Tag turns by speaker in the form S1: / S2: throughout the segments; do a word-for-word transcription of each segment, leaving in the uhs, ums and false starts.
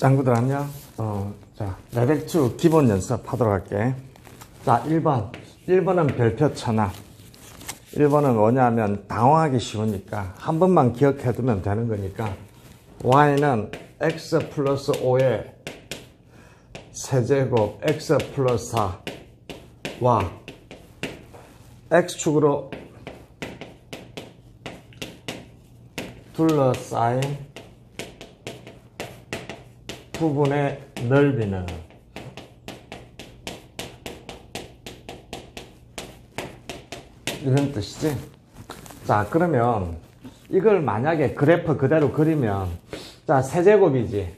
S1: 짱구들 안녕. 어, 자, 레벨 이 기본 연습 하도록 할게. 자, 일 번. 일 번은 별표 천하. 일 번은 뭐냐면 당황하기 쉬우니까 한 번만 기억해 두면 되는 거니까 y는 x 플러스 오의 세제곱 x 플러스 사와 x축으로 둘러싸인 부분의 넓이는 이런 뜻이지. 자, 그러면 이걸 만약에 그래프 그대로 그리면 자, 세제곱이지.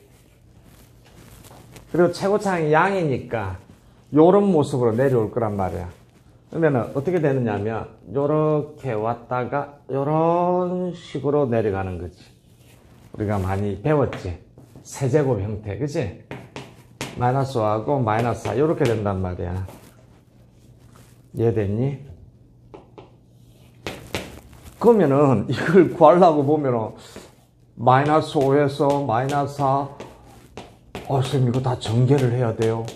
S1: 그리고 최고차항이 양이니까 요런 모습으로 내려올 거란 말이야. 그러면 어떻게 되느냐면 요렇게 왔다가 요런 식으로 내려가는 거지. 우리가 많이 배웠지. 세제곱 형태, 그치? 마이너스 오하고 마이너스 사 요렇게 된단 말이야. 이해됐니? 그러면은 이걸 구하려고 보면은 마이너스 오에서 마이너스 사, 어, 쌤 이거 다 전개를 해야 돼요.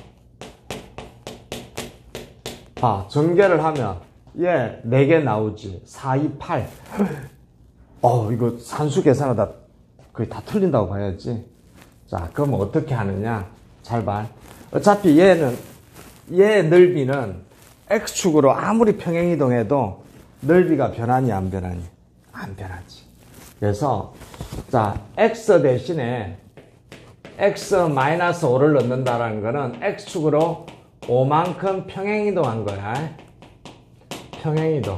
S1: 아, 전개를 하면 얘 네 개 나오지. 사, 이, 팔. 어, 이거 산수 계산하다 거의 다 틀린다고 봐야지. 자, 그럼 어떻게 하느냐? 잘 봐. 어차피 얘는, 얘 넓이는 x축으로 아무리 평행이동해도 넓이가 변하니 안 변하니? 안 변하지. 그래서 자, x 대신에 x 마이너스 오를 넣는다라는 거는 x축으로 오만큼 평행이동한 거야. 평행이동.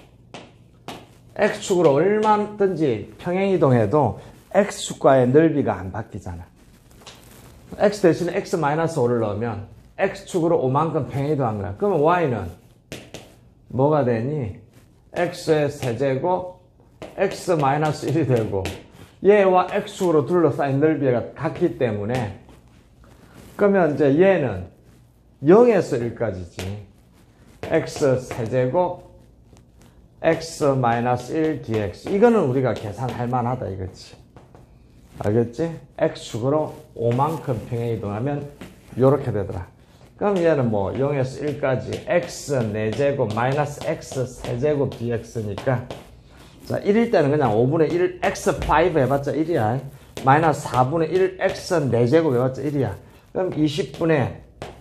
S1: x축으로 얼마든지 평행이동해도 x축과의 넓이가 안 바뀌잖아. x 대신에 x 마이너스 오를 넣으면 x축으로 오만큼 평행이동한 거야. 그러면 y는 뭐가 되니? x의 세제곱 x 마이너스 일이 되고 얘와 x축으로 둘러싸인 넓이가 같기 때문에 그러면 이제 얘는 영에서 일까지지. x 세제곱 x 마이너스 일 dx 이거는 우리가 계산할 만하다 이거지. 알겠지? x축으로 오만큼 평행이동하면 요렇게 되더라. 그럼 얘는 뭐 영에서 일까지 x 네 제곱 마이너스 x 세제곱 dx니까 자, 일일 때는 그냥 오분의 일 x 오 해봤자 일이야. 마이너스 사분의 일 x 네 제곱 해봤자 일이야. 그럼 이십분의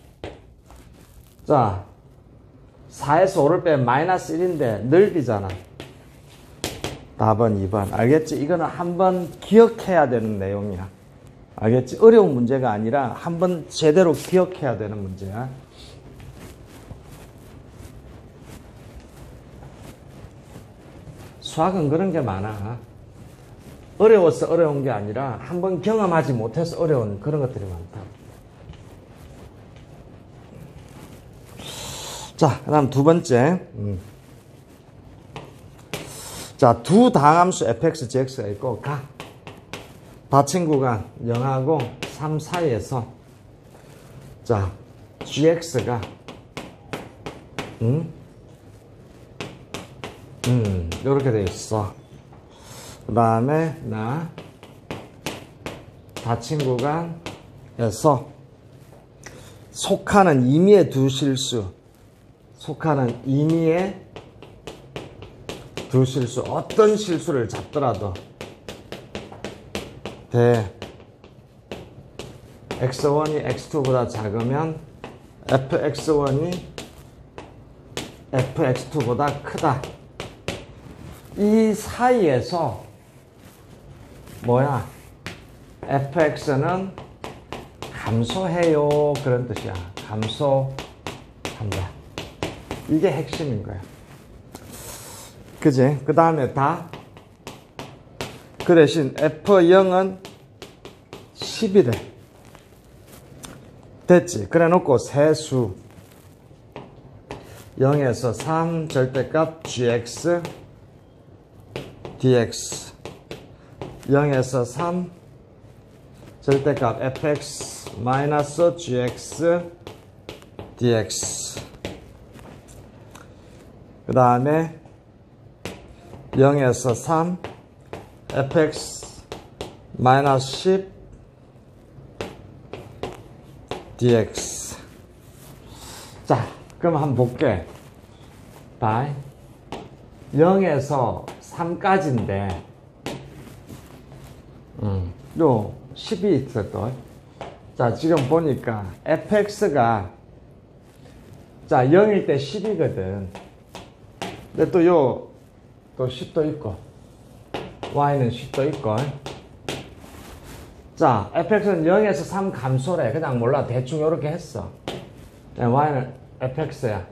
S1: 자, 사에서 오를 빼면 마이너스 일인데 넓이잖아. 답은 이 번. 알겠지? 이거는 한번 기억해야 되는 내용이야. 알겠지? 어려운 문제가 아니라 한번 제대로 기억해야 되는 문제야. 수학은 그런 게 많아. 어려워서 어려운 게 아니라 한번 경험하지 못해서 어려운 그런 것들이 많다. 자, 그 다음 두 번째. 음. 자, 두 다함수 fx, gx가 있고 각 닫힌 구간 영하고 삼 사이에서 자, gx가 음? 음, 요렇게 돼 있어. 그 다음에 나 닫힌 구간에서 속하는 임의의 두 실수 속하는 임의의 두 실수 어떤 실수를 잡더라도 대 엑스 원이 엑스 투보다 작으면 에프엑스 원이 에프엑스 투보다 크다. 이 사이에서 뭐야? 에프엑스는 감소해요. 그런 뜻이야. 감소한다. 이게 핵심인 거야. 그지? 그 다음에 다. 그 대신 에프 영은 십이래. 됐지? 그래 놓고 세수. 영에서 삼 절대값 gx, dx. 영에서 삼 절대값 fx 마이너스 gx, dx. 그 다음에 영에서 삼 fx 마이너스 십 dx. 자, 그럼 한번 볼게. by 영에서 삼까지인데, 음, 요 십이 있었던. 자, 지금 보니까 fx가 자, 영일 때 십이거든. 근데 또 요, 또 십도 있고, y는 십도 있고. 자, fx는 영에서 삼 감소래. 그냥 몰라. 대충 요렇게 했어. y는 fx야.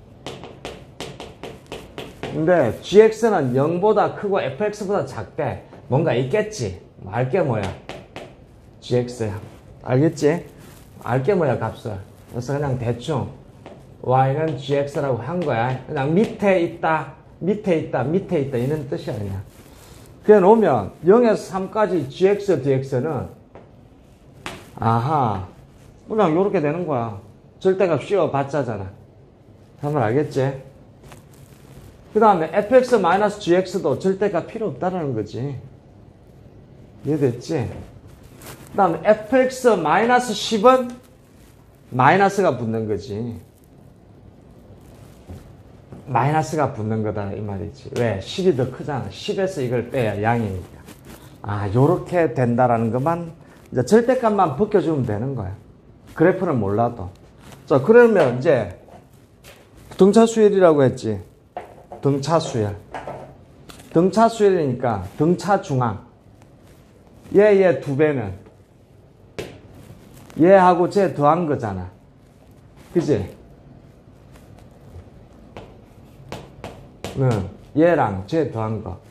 S1: 근데 gx는 영보다 크고 fx보다 작대. 뭔가 있겠지. 알게 뭐야? gx야. 알겠지? 알게 뭐야, 값을. 그래서 그냥 대충 y는 gx라고 한 거야. 그냥 밑에 있다, 밑에 있다, 밑에 있다 이런 뜻이야 그냥. 그래 놓으면 영에서 삼까지 gx, dx는 아하 그냥 요렇게 되는 거야. 절대값 씌워봤자잖아. 한번 알겠지? 그 다음에 fx-gx도 절대값 필요 없다라는 거지. 이해됐지? 그 다음에 fx-십은 마이너스가 붙는 거지. 마이너스가 붙는 거다 이 말이지. 왜? 십이 더 크잖아. 십에서 이걸 빼야 양이니까. 아, 요렇게 된다라는 것만 이제 절대값만 벗겨주면 되는 거야. 그래프는 몰라도. 자, 그러면 이제 등차 수열이라고 했지. 등차 수열. 등차 수열이니까 등차 중앙. 얘, 얘 두 배는 얘하고 쟤 더한 거잖아. 그지? 응, 얘랑 쟤 더한 거.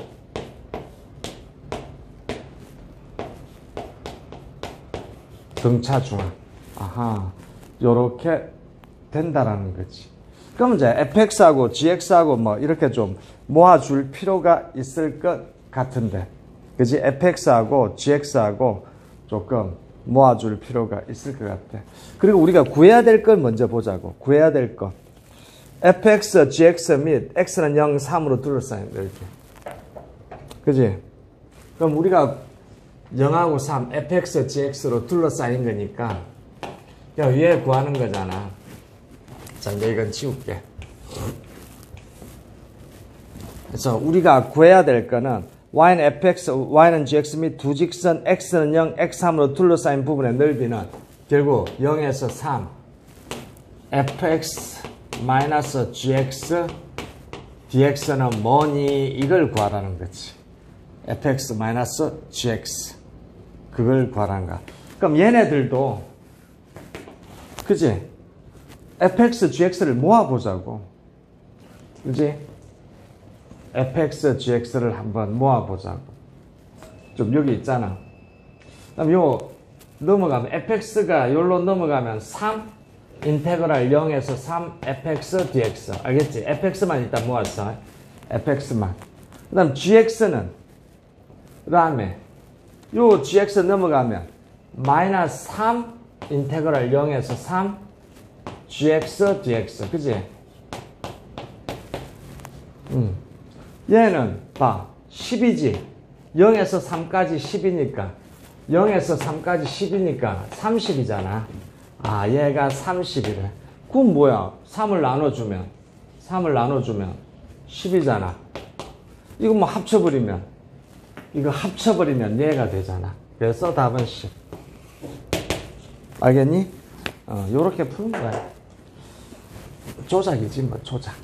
S1: 등차 중앙. 아하, 요렇게 된다라는 거지. 그럼 이제 fx하고 gx하고 뭐 이렇게 좀 모아줄 필요가 있을 것 같은데. 그지? fx하고 gx하고 조금 모아줄 필요가 있을 것 같아. 그리고 우리가 구해야 될 걸 먼저 보자고. 구해야 될 것. fx, gx 및 x는 영, 삼으로 둘러싸인 거 이렇게. 그지? 그럼 우리가 영하고 삼, fx, gx로 둘러싸인 거니까 그냥 위에 구하는 거잖아. 자, 이제 이건 지울게. 그래서 우리가 구해야 될 거는 y는 fx, y는 gx 및 두 직선 x는 영, 엑스 삼으로 둘러싸인 부분의 넓이는 결국 영에서 삼, fx 마이너스 gx, dx는 뭐니? 이걸 구하라는 거지. fx 마이너스 gx. 그걸 구하라는 거야. 그럼 얘네들도, 그지? fx, gx를 모아보자고. 그지? fx, gx를 한번 모아보자고. 좀 여기 있잖아. 그럼 요 넘어가면, fx가 요로 넘어가면 삼, 인테그랄 영에서 삼, fx, dx. 알겠지? fx만 일단 모았어. fx만. 그 다음 gx는, 그 다음에 요 gx 넘어가면 마이너스 삼, 인테그랄 영에서 삼, gx, dx. 그지? 음. 얘는 봐. 십이지. 영에서 삼까지 십이니까. 영에서 삼까지 십이니까 삼십이잖아. 아, 얘가 삼십이래. 그럼 뭐야? 삼을 나눠주면, 삼을 나눠주면 십이잖아. 이거 뭐 합쳐버리면, 이거 합쳐버리면 얘가 되잖아. 그래서 답은 십. 알겠니? 어, 요렇게 푸는 거야. 조작이지, 뭐, 조작.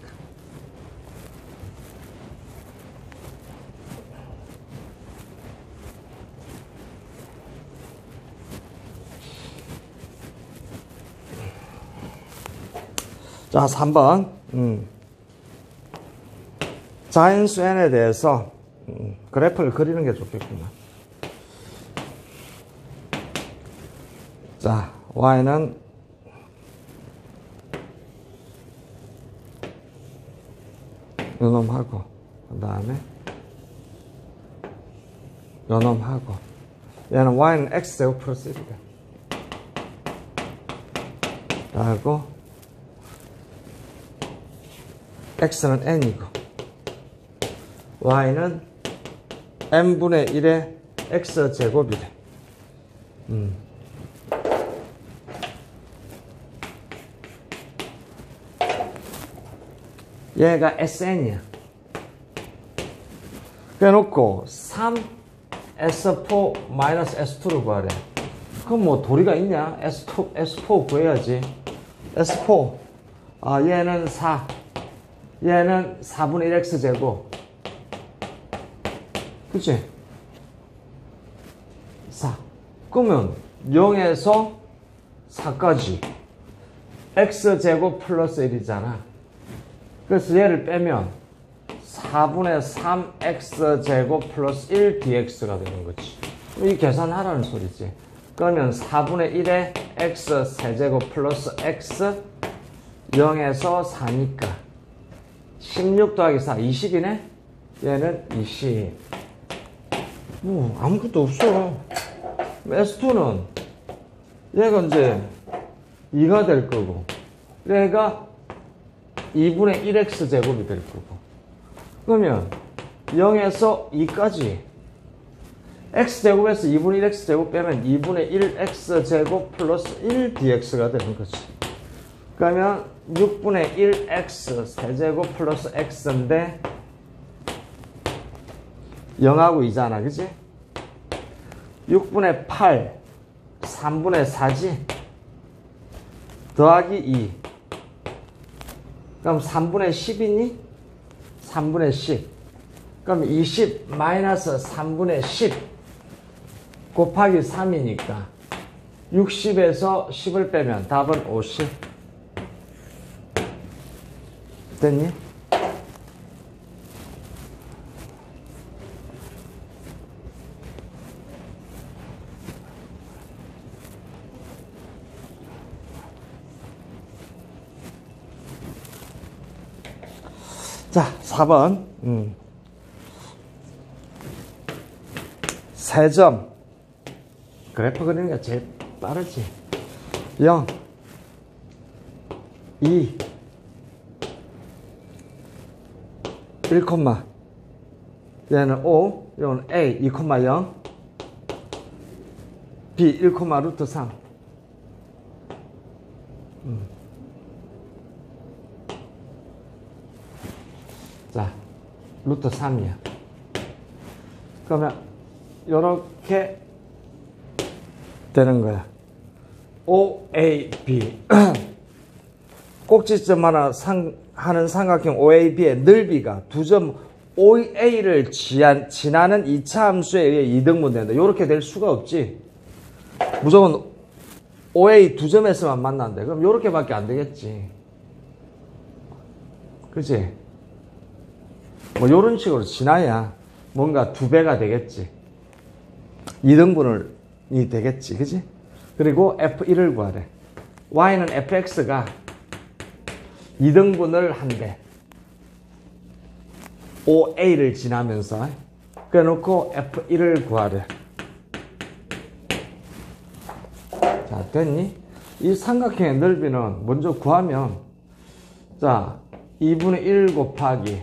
S1: 자, 삼 번. 음. 자연수 n에 대해서 음, 그래프를 그리는 게 좋겠구나. 자, y는 요놈하고, 그 다음에 요놈하고, 얘는 y는 x제곱 플러스 일이다. 하고 x는 n이고 y는 n분의 일의 x제곱이래. 음. 얘가 에스엔이야. 그래놓고 삼 에스 사 마이너스 에스 이를 구하래. 그럼 뭐 도리가 있냐? 에스 이, 에스 사 구해야지. 에스 사. 아, 얘는 사. 얘는 사분의 일 엑스 제곱. 그치? 사. 그러면 영에서 사까지 x제곱 플러스 일이잖아. 그래서 얘를 빼면 사분의 삼 엑스제곱 플러스 일 디엑스가 되는 거지. 이 계산하라는 소리지. 그러면 사분의 일에 x 세제곱 플러스 x 영에서 사니까 십육 더하기 사, 이십이네? 얘는 이십. 뭐 아무것도 없어. 에스 이는 얘가 이제 이가 될 거고 얘가 이분의 일 엑스 제곱이 될 거고. 그러면 영에서 이까지 x제곱에서 이분의 일 엑스 제곱 빼면 이분의 일 엑스 제곱 플러스 일 디엑스가 되는 거지. 그러면 육분의 일 엑스 세제곱 플러스 x인데 영하고 이잖아. 그치? 육분의 팔 삼분의 사지 더하기 이. 그럼 삼분의 십이니? 삼분의 십. 그럼 이십 마이너스 삼분의 십 곱하기 삼이니까 육십에서 십을 빼면 답은 오십. 됐니? 자, 사 번. 음. 세 점. 그래프 그리는 게 제일 빠르지. 영, 이, 일, 얘는 오, 이건 A, 이, 영, B, 일, 루트 삼. 음. 자, 루트 삼이야. 그러면 요렇게 되는 거야. 오, 에이, B. 꼭지점 하나 상, 하는 삼각형 오 에이 비의 넓이가 두 점 오 에이를 지나는 이 차 함수에 의해 이등분 된다. 요렇게 될 수가 없지. 무조건 오 에이 두 점에서만 만난대. 그럼 요렇게밖에 안 되겠지. 그치? 뭐 요런 식으로 지나야 뭔가 두 배가 되겠지. 이등분을 이 되겠지. 그치? 그리고 에프 일을 구하래. y는 에프엑스가 이등분을 한대. 오 에이를 지나면서. 그래 놓고 에프 일을 구하래. 자, 됐니? 이 삼각형의 넓이는 먼저 구하면, 자, 이분의 일 곱하기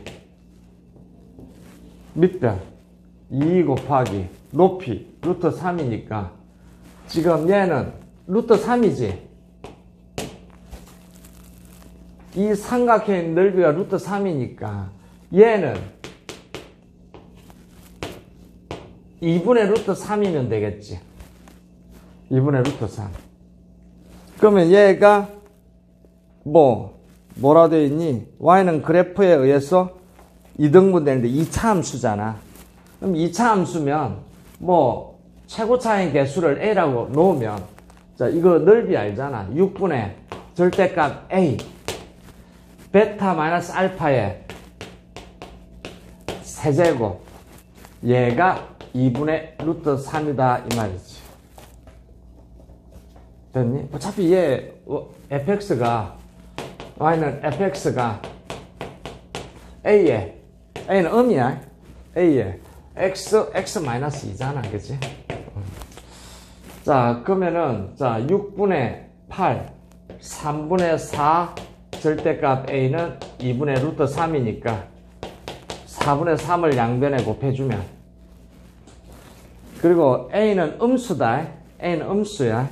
S1: 밑변 이 곱하기 높이 루트 삼이니까 지금 얘는 루트 삼이지. 이 삼각형의 넓이가 루트 삼이니까 얘는 이분의 루트 삼이면 되겠지. 이분의 루트 삼. 그러면 얘가 뭐 뭐라 되어 있니? y는 그래프에 의해서 이등분 되는데 이 차 함수잖아. 그럼 이 차 함수면 뭐 최고차의 개수를 a라고 놓으면, 자, 이거 넓이 알잖아. 육분의 절대값 a 베타 마이너스 알파의 세제곱, 얘가 이분의 루트 삼이다 이 말이지. 됐니? 어차피 얘 fx가 y는 fx가 a에 a는 음이야. a에 x x 마이너스 이잖아. 그치? 자, 그러면은 자 육분의 팔 삼분의 사 절대값 a는 이분의 루트 삼이니까 사분의 삼을 양변에 곱해주면, 그리고 a는 음수다. a는 음수야.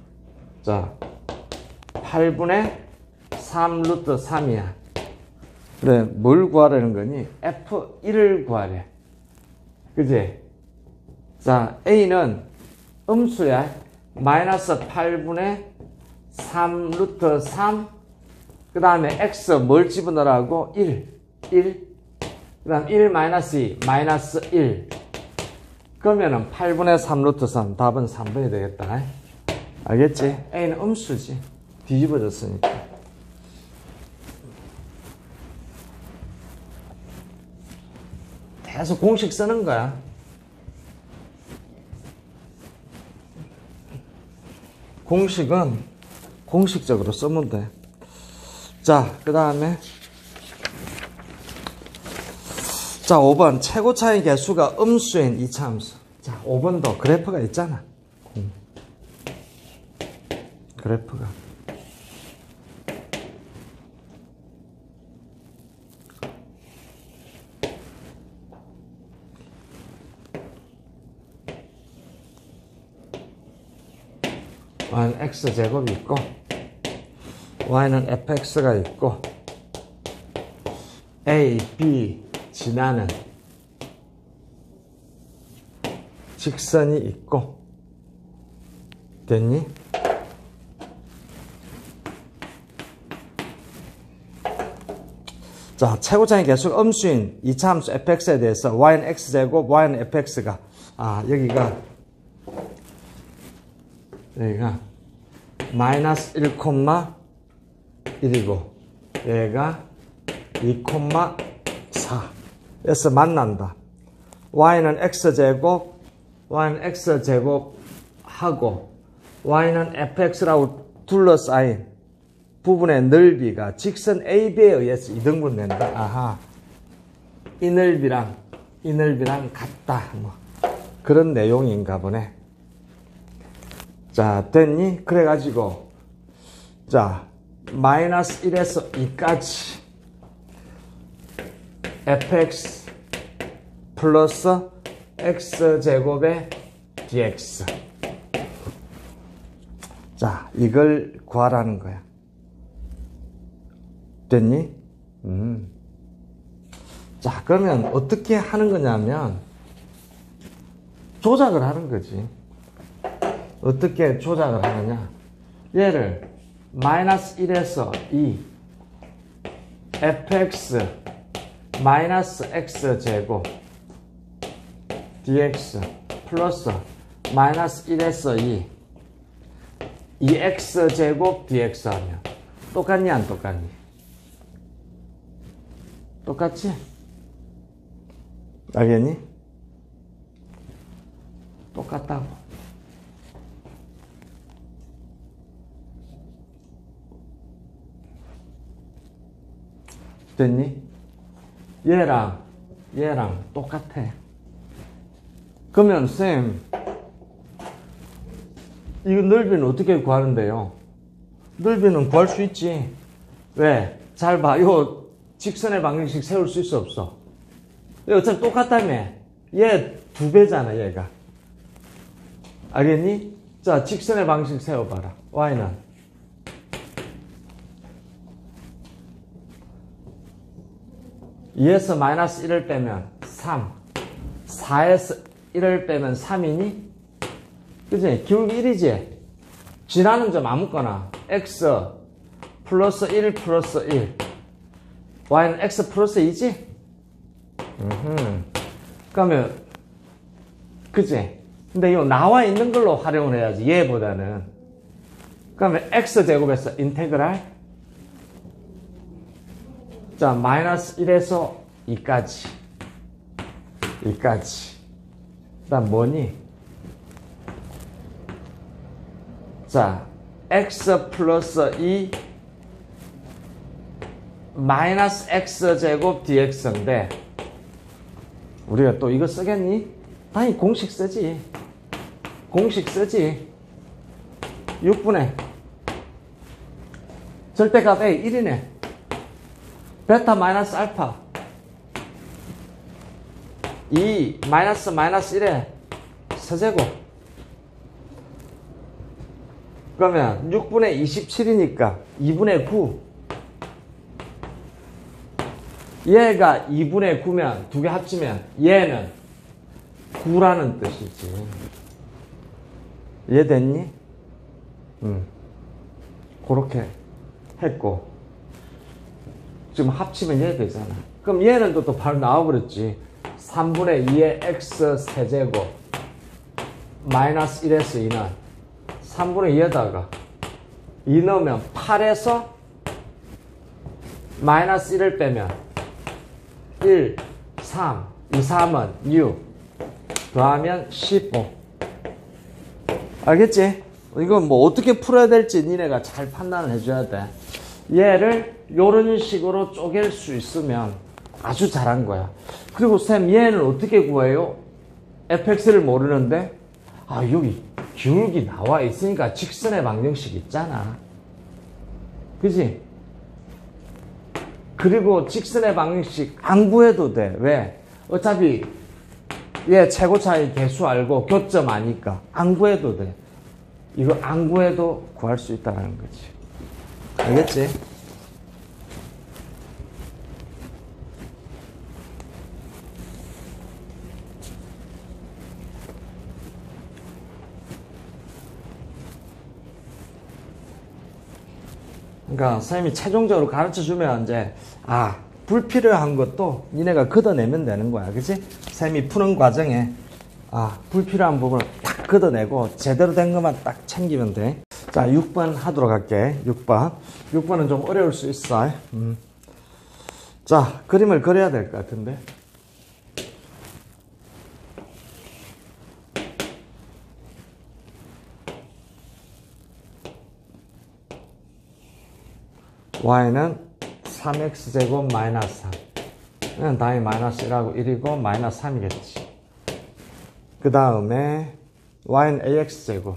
S1: 자, 팔분의 삼 루트 삼이야. 근데 뭘 구하라는 거니? 에프 일을 구하래. 그지? 자, A는 음수야. 마이너스 팔분의 삼 루트 삼. 그 다음에 X 뭘 집어넣으라고? 일. 일. 그 다음 일 마이너스 이. 마이너스 일. 그러면은 팔분의 삼 루트 삼. 답은 삼 번이 되겠다. 알겠지? A는 음수지. 뒤집어졌으니까. 계속 공식 쓰는 거야. 공식은 공식적으로 쓰면 돼. 자, 그 다음에 자, 오 번 최고 차이 개수가 음수인 이차함수. 자, 오 번도 그래프가 있잖아. 음. 그래프가 y는 x제곱이 있고 y는 fx가 있고 a, b 지나는 직선이 있고 됐니? 자, 최고차이 개수가 음수인 이차함수 fx에 대해서 y는 x제곱, y는 fx가 아 여기가 여기가 마이너스 일, 일이고 얘가 이, 사 에서 만난다. y는 x제곱, y는 x제곱 하고 y는 fx라고 둘러싸인 부분의 넓이가 직선 에이비에 의해서 이등분 된다. 아하, 이 넓이랑 이 넓이랑 같다. 뭐 그런 내용인가 보네. 자, 됐니? 그래가지고 자, 마이너스 일에서 이까지 fx 플러스 x제곱의 dx. 자, 이걸 구하라는 거야. 됐니? 음. 자, 그러면 어떻게 하는 거냐면 조작을 하는 거지. 어떻게 조작을 하느냐? 얘를 마이너스 일에서 이 fx 마이너스 x제곱 dx 플러스 마이너스 일에서 이 이 x제곱 dx 하면 똑같니 안 똑같니? 똑같지? 알겠니? 똑같다고. 됐니? 얘랑 얘랑 똑같아. 그러면 쌤 이 넓이는 어떻게 구하는데요? 넓이는 구할 수 있지. 왜? 잘 봐. 이거 직선의 방정식 세울 수 있어 없어? 어차피 똑같다며. 얘 두 배잖아 얘가. 알겠니? 자, 직선의 방정식 세워봐라. y는 이에서 마이너스 일을 빼면 삼, 사에서 일을 빼면 삼이니? 그치? 기울기 일이지? 지나는 점 아무거나 x 플러스 일 플러스 일 y는 x 플러스 이지? 음흠. 그러면 그치? 근데 이거 나와 있는 걸로 활용을 해야지 얘보다는. 그러면 x제곱에서 인테그랄 자, 마이너스 일에서 이까지 이까지 그 다음 뭐니? 자, x 플러스 이 마이너스 x제곱 dx인데 우리가 또 이거 쓰겠니? 아니, 공식 쓰지. 공식 쓰지. 육분의 절대값 A 일이네. 베타 마이너스 알파 이 마이너스 마이너스 일의 세제곱. 그러면 육분의 이십칠이니까 이분의 구 얘가 이분의 구면 두 개 합치면 얘는 구라는 뜻이지. 이해됐니? 음. 그렇게 했고 지금 합치면 얘 되잖아. 그럼 얘는 또, 또 바로 나와버렸지. 삼분의 이의 x 세제곱 마이너스 일에서 이는 삼분의 이에다가 이 넣으면 팔에서 마이너스 일을 빼면 일, 삼, 이, 삼은 육 더하면 십오. 알겠지? 이건 뭐 어떻게 풀어야 될지 니네가 잘 판단을 해줘야 돼. 얘를 이런 식으로 쪼갤 수 있으면 아주 잘한 거야. 그리고 쌤 얘는 어떻게 구해요? 에프엑스를 모르는데 아 여기 기울기 나와 있으니까 직선의 방정식 있잖아. 그지? 그리고 직선의 방정식 안 구해도 돼. 왜? 어차피 얘 최고차이 개수 알고 교점 아니까 안 구해도 돼. 이거 안 구해도 구할 수 있다는 거지. 알겠지? 그러니까 선생님이 최종적으로 가르쳐주면 이제 아 불필요한 것도 니네가 걷어내면 되는 거야. 그치? 선생님이 푸는 과정에 아 불필요한 부분을 딱 걷어내고 제대로 된 것만 딱 챙기면 돼. 자 육 번 하도록 할게. 육 번 육 번은 좀 어려울 수 있어. 음. 자 그림을 그려야 될 것 같은데 y는 삼 엑스 제곱 마이너스 삼. 그냥 당연히 마이너스 일하고 일이고 마이너스 삼이겠지. 그 다음에 y는 에이엑스 제곱.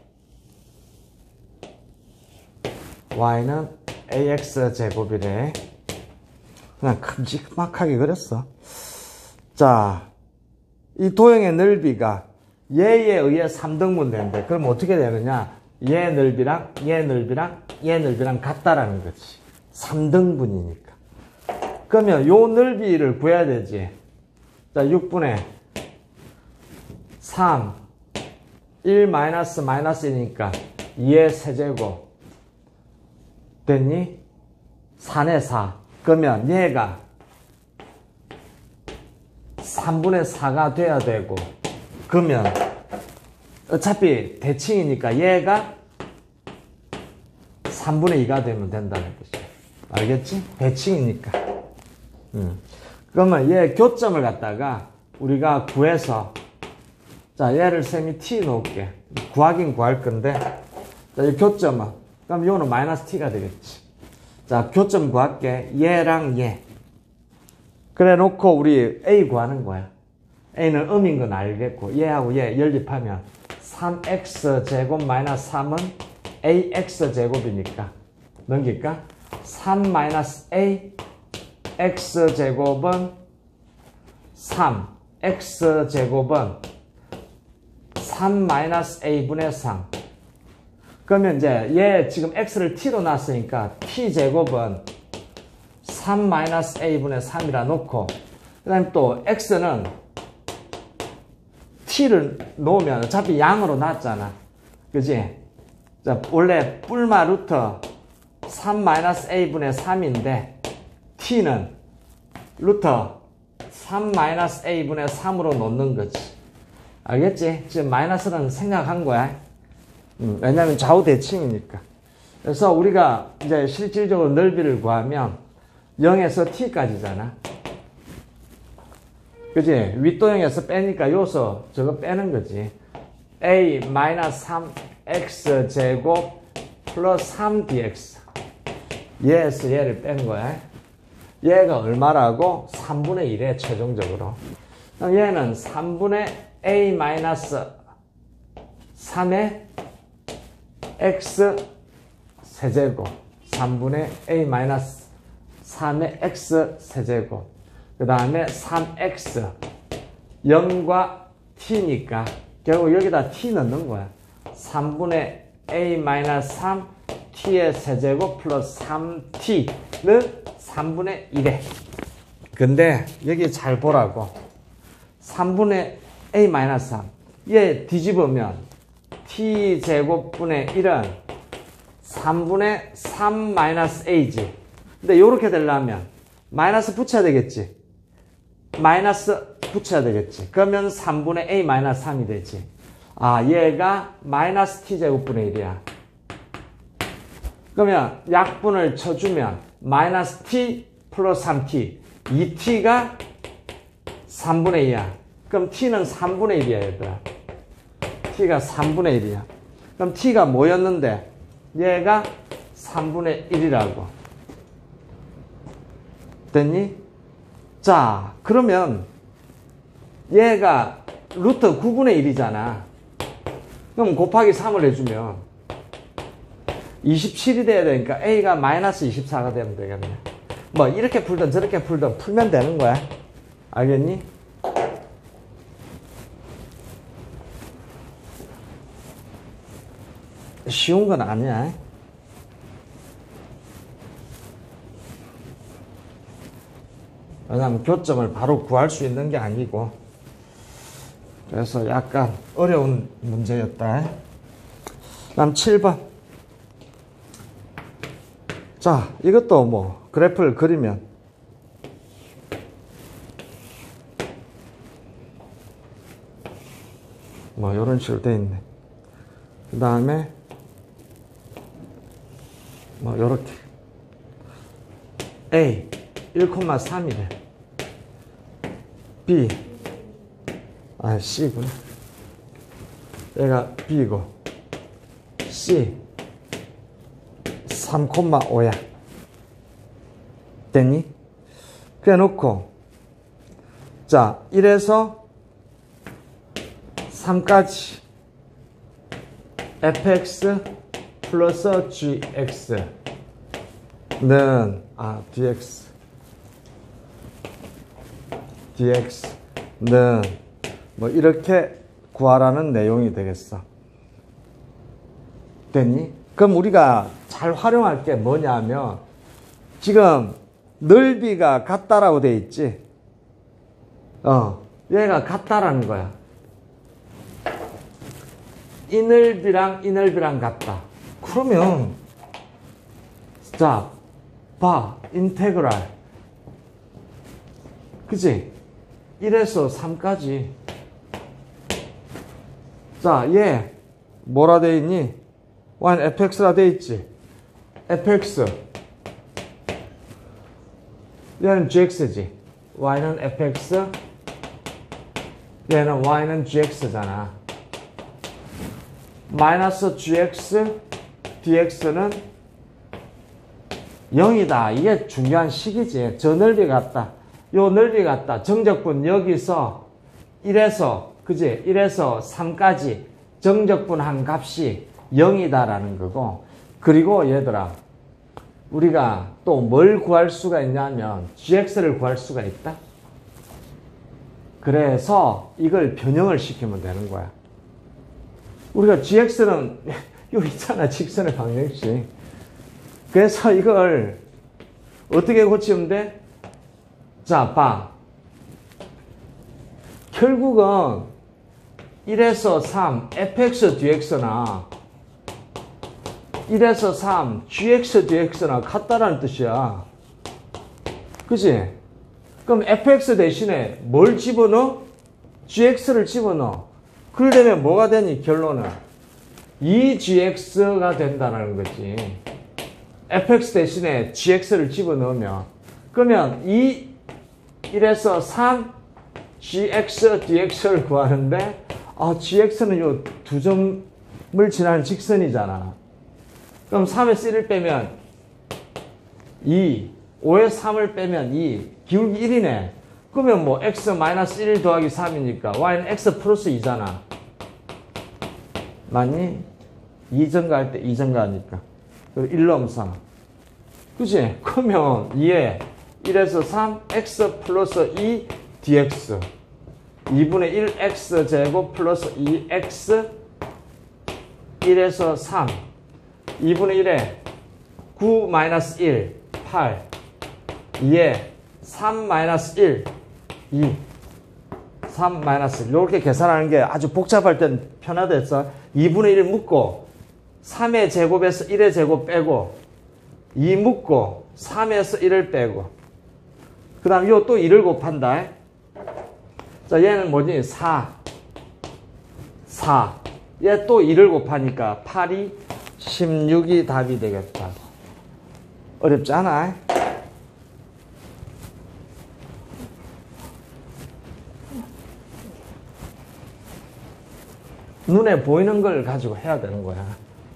S1: y는 에이엑스 제곱이래. 그냥 큼직막하게 그렸어. 자, 이 도형의 넓이가 얘에 의해 삼 등분 되는데 그럼 어떻게 되느냐? 얘 넓이랑 얘 넓이랑 얘 넓이랑 같다라는 거지. 삼 등분이니까. 그러면 요 넓이를 구해야 되지. 자, 육분의 삼, 일 마이너스 마이너스니까 이의 세제곱 됐니? 사네 사. 그러면 얘가 삼분의 사가 돼야 되고 그러면 어차피 대칭이니까 얘가 삼분의 이가 되면 된다는 뜻이야. 알겠지? 대칭이니까. 음. 그러면 얘 교점을 갖다가 우리가 구해서 자 얘를 쌤이 t 놓을게. 구하긴 구할 건데 자 이 교점은 그럼 요는 마이너스 t가 되겠지. 자 교점 구할게. 얘랑 얘 그래 놓고 우리 a 구하는 거야. a는 음인 건 알겠고 얘하고 얘 연립하면 삼 엑스 제곱 마이너스 삼은 ax 제곱이니까 넘길까? 삼 마이너스 a x 제곱은 삼 x 제곱은 삼 마이너스 a분의 삼. 그러면 이제 얘 지금 x를 t로 놨으니까 t 제곱은 삼 마이너스 a분의 삼이라 놓고 그 다음에 또 x는 t를 놓으면 어차피 양으로 놨잖아. 그지? 자, 원래 뿔마 루트 삼 마이너스 a분의 삼인데 t는 루트 삼 마이너스 a분의 삼으로 놓는 거지. 알겠지? 지금 마이너스는 생각한 거야. 음, 왜냐면 좌우 대칭이니까. 그래서 우리가 이제 실질적으로 넓이를 구하면 영에서 t까지잖아. 그지? 윗도형에서 빼니까 요소 저거 빼는 거지. a 마이너스 삼 엑스 제곱 플러스 삼 디엑스. 얘에서 얘를 뺀 거야. 얘가 얼마라고? 삼분의 일에 최종적으로. 얘는 삼분의 a 마이너스 삼의 x 세제곱. 삼분의 a 마이너스 삼의 x 세제곱. 그 다음에 삼 엑스. 영과 t니까 결국 여기다 t 넣는 거야. 삼분의 a 마이너스 삼 t의 세제곱 플러스 삼 t는 삼분의 일에. 근데 여기 잘 보라고. 삼분의 a 마이너스 삼. 얘 뒤집으면 t제곱분의 일은 삼분의 삼 마이너스 a지. 근데 요렇게 되려면 마이너스 붙여야 되겠지. 마이너스 붙여야 되겠지. 그러면 삼분의 a 마이너스 삼이 되지. 아, 얘가 마이너스 t제곱분의 일이야. 그러면 약분을 쳐주면 마이너스 t 플러스 삼 티. 이 티가 삼분의 이야. 그럼 t는 삼분의 일이야, 얘들아. t가 삼분의 일이야. 그럼 t가 뭐였는데? 얘가 삼분의 일이라고. 됐니? 자, 그러면 얘가 루트 구분의 일이잖아. 그럼 곱하기 삼을 해주면 이십칠이 돼야 되니까 a가 마이너스 이십사가 되면 되겠네. 뭐 이렇게 풀든 저렇게 풀든 풀면 되는 거야. 알겠니? 쉬운 건 아니야. 왜냐하면 교점을 바로 구할 수 있는 게 아니고. 그래서 약간 어려운 문제였다. 다음 칠 번. 자, 이것도 뭐 그래프를 그리면 뭐 이런 식으로 돼 있네. 그 다음에 뭐 요렇게 A 일 콤마 삼이래. B 아 C구나. 얘가 B고 C 삼 콤마 오야. 됐니? 그래 놓고 자 일에서 삼까지 fx 플러스 gx는 아 dx dx는 뭐 이렇게 구하라는 내용이 되겠어. 됐니? 그럼 우리가 잘 활용할 게 뭐냐면 지금 넓이가 같다라고 돼 있지. 어, 얘가 같다라는 거야. 이 넓이랑 이 넓이랑 같다. 그러면 자, 봐. 인테그랄. 그치? 일에서 삼까지. 자, 얘 뭐라 돼 있니? y는 fx라 돼 있지. fx. 얘는 gx지. y는 fx. 얘는 y는 gx잖아. 마이너스 gx dx는 영이다. 이게 중요한 식이지. 저 넓이 같다. 요 넓이 같다. 정적분 여기서 일에서 그지? 일에서 삼까지 정적분 한 값이 영이다라는 거고. 그리고 얘들아 우리가 또 뭘 구할 수가 있냐면 gx를 구할 수가 있다. 그래서 이걸 변형을 시키면 되는 거야. 우리가 gx는 여기 있잖아. 직선의 방정식. 그래서 이걸 어떻게 고치면 돼? 자, 봐. 결국은 일에서 삼 fx dx나 일에서 삼 gx dx나 같다라는 뜻이야. 그치? 그럼 fx 대신에 뭘 집어넣어? gx를 집어넣어. 그러려면 뭐가 되니? 결론은 이 gx가 된다는 거지. fx 대신에 gx를 집어넣으면 그러면 이 일에서 삼 gx dx를 구하는데 아, gx는 요 두 점을 지나는 직선이잖아. 그럼 삼에서 일을 빼면 이, 오에서 삼을 빼면 이, 기울기 일이네. 그러면 뭐 x 마이너스 일 더하기 삼이니까 y는 x 플러스 이잖아. 맞니? 이 증가할 때 이 증가하니까. 그리고 일 넘 삼. 그치? 그러면 이에 일에서 삼 x 플러스 이 dx 이분의 일 x 제곱 플러스 이 x 일에서 삼 이분의 일에 구 마이너스 일 팔 이에 삼 마이너스 일, 이. 삼 마이너스 일. 이렇게 계산하는 게 아주 복잡할 땐 편하댔어. 이분의 일 묶고, 삼의 제곱에서 일의 제곱 빼고, 이 묶고, 삼에서 일을 빼고, 그 다음 요 또 일을 곱한다. 자, 얘는 뭐지? 사. 사. 얘 또 일을 곱하니까 팔이 십육이 답이 되겠다고. 어렵지 않아? 눈에 보이는 걸 가지고 해야 되는 거야.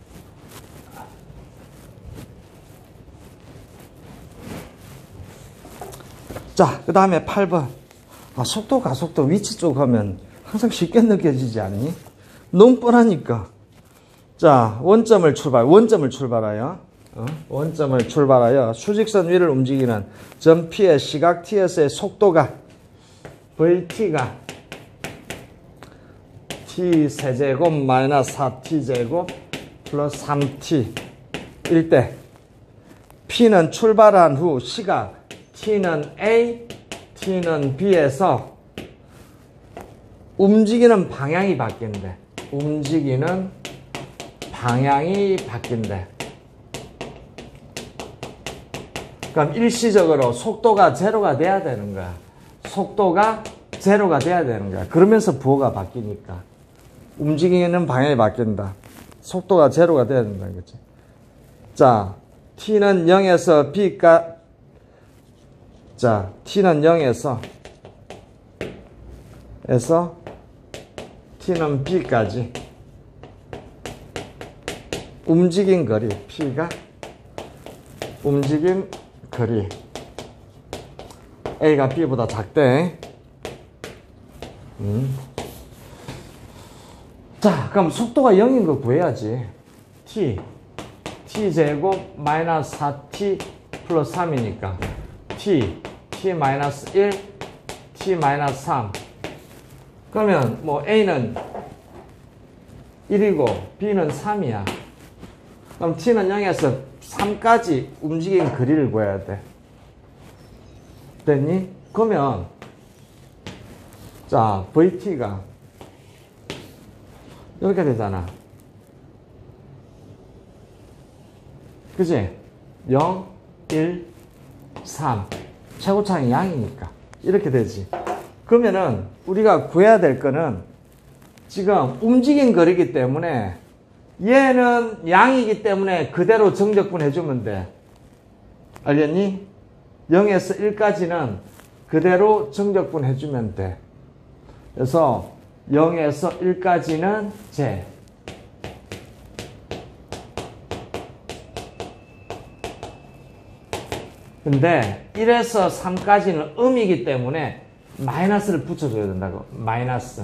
S1: 자, 그 다음에 팔 번. 아, 속도, 가속도, 위치 쪽 하면 항상 쉽게 느껴지지 않니? 너무 뻔하니까. 자, 원점을 출발, 원점을 출발하여, 어? 원점을 출발하여 수직선 위를 움직이는 점 P의 시각 T에서의 속도가 브이티가 T 세제곱 마이너스 사 티 제곱 플러스 삼 티 일 때 P는 출발한 후 시각 T는 A, T는 B에서 움직이는 방향이 바뀐대. 움직이는 방향이 바뀐대. 그럼 일시적으로 속도가 제로가 돼야 되는 거야. 속도가 제로가 돼야 되는 거야. 그러면서 부호가 바뀌니까. 움직이는 방향이 바뀐다. 속도가 제로가 돼야 된다. 그치? 자, T는 영에서 B가, 자, T는 영에서, 에서, T는 B까지. 움직인 거리, P가 움직인 거리. A가 B보다 작대. 음. 자, 그럼 속도가 영인 거 구해야지. T, T제곱 마이너스 사 티 플러스 삼이니까 T, T 마이너스 일, T 마이너스 삼. 그러면 뭐 A는 일이고 B는 삼이야. 그럼 T는 영에서 삼까지 움직인 거리를 구해야 돼. 됐니? 그러면 자, 브이티가 이렇게 되잖아. 그치? 영, 일, 삼. 최고차이 양이니까. 이렇게 되지. 그러면은 우리가 구해야 될 거는 지금 움직인 거리기 때문에 얘는 양이기 때문에 그대로 정적분 해주면 돼. 알겠니? 영에서 일까지는 그대로 정적분 해주면 돼. 그래서 영에서 일까지는 제. 근데 일에서 삼까지는 음이기 때문에 마이너스를 붙여줘야 된다고. 마이너스.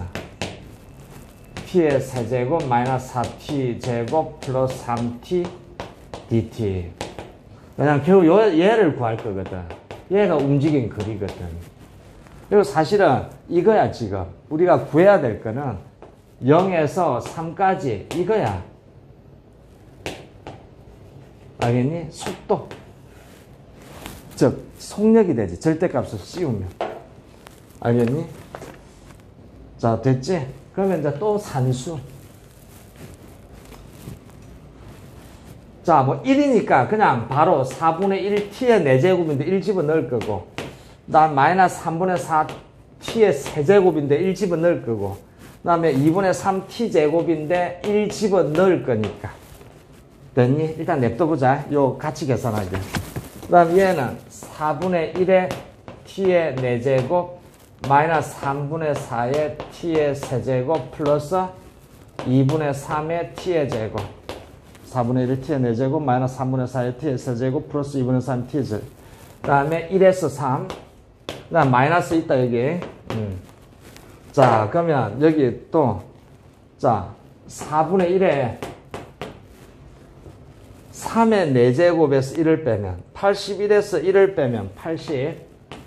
S1: T의 세제곱 마이너스 사 티 제곱 플러스 삼 티 디티. 왜냐면 결국 요, 얘를 구할 거거든. 얘가 움직인 거리거든. 그리고 사실은 이거야 지금. 우리가 구해야 될 거는 영에서 삼까지 이거야. 알겠니? 속도. 즉 속력이 되지. 절대값을 씌우면. 알겠니? 자, 됐지? 그러면 이제 또 산수. 자, 뭐 일이니까 그냥 바로 사분의 일 티의 네 제곱인데 일 집어넣을 거고, 그 다음 마이너스 삼분의 사 티의 세 제곱인데 일 집어넣을 거고, 그 다음에 이분의 삼 티 제곱인데 일 집어넣을 거니까. 됐니? 일단 냅둬보자. 요 같이 계산하게. 그 다음 얘는 사분의 일의 t의 네 제곱 마이너스 삼분의 사의 t의 세제곱 플러스 이분의 삼의 t의 제곱. 사분의 일 t의 네 제곱 마이너스 삼분의 사의 t의 세제곱 플러스 이분의 삼 t의 제곱. 그 다음에 일에서 삼. 그 다음 마이너스 있다 여기. 음. 자, 그러면 여기 또 자 사분의 일에 삼의 네 제곱에서 일을 빼면 팔십일에서 일을 빼면 팔십.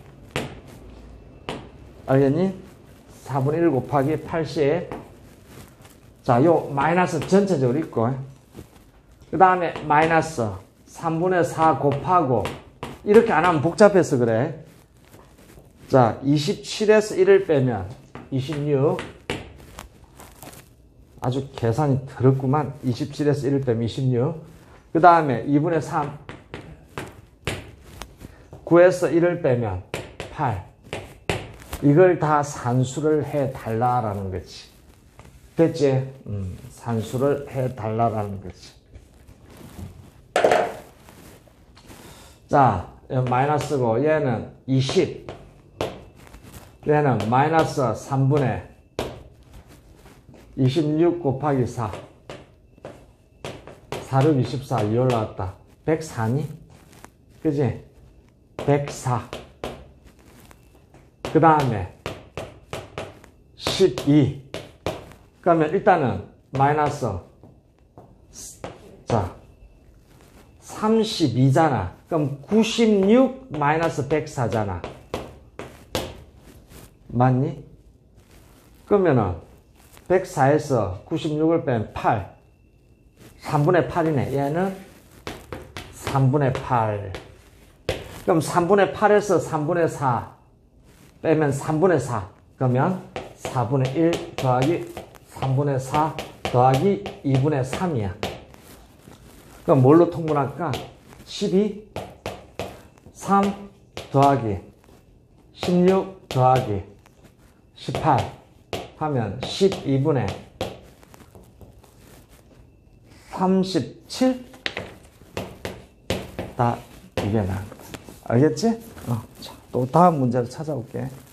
S1: 알겠니? 사분의 일 곱하기 팔십. 자, 요 마이너스 전체적으로 있고, 그 다음에 마이너스 삼분의 사 곱하고, 이렇게 안 하면 복잡해서 그래. 자, 이십칠에서 일을 빼면 이십육. 아주 계산이 더럽구만. 이십칠에서 일을 빼면 이십육. 그 다음에 이분의 삼. 구에서 일을 빼면 팔. 이걸 다 산수를 해달라라는 거지. 됐지? 음, 산수를 해달라라는 거지. 자, 마이너스고 얘는 이십. 얘는 마이너스 삼분의 이십육 곱하기 사. 사륙 이십사. 이 올라왔다. 백사니? 그지? 백사. 그 다음에 십이. 그러면 일단은 마이너스 자 삼십이잖아. 그럼 구십육 마이너스 백사잖아. 맞니? 그러면은 백사에서 구십육을 빼면 팔. 삼분의 팔이네. 얘는 삼분의 팔. 그럼 삼분의 팔에서 삼분의 사 빼면 삼분의 사. 그러면 사분의 일 더하기 삼분의 사 더하기 이분의 삼이야. 그럼 뭘로 통분할까? 십이, 삼 더하기 십육 더하기 십팔 하면 십이분의 삼십칠? 다 이게 나. 알겠지? 어, 자, 또 다음 문제를 찾아올게.